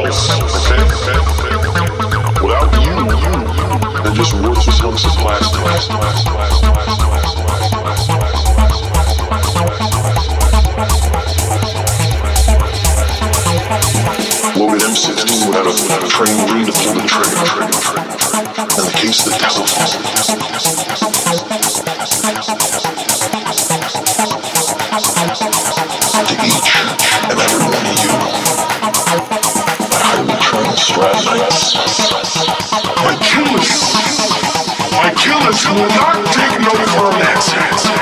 else. Okay? Without you, they're just worthless hunks of plastic. Loaded M16 without a train wheel to pull the trigger. And the case of the telephone. To each and every one of you, my highly trained strategists, my killers will not take no for an answer.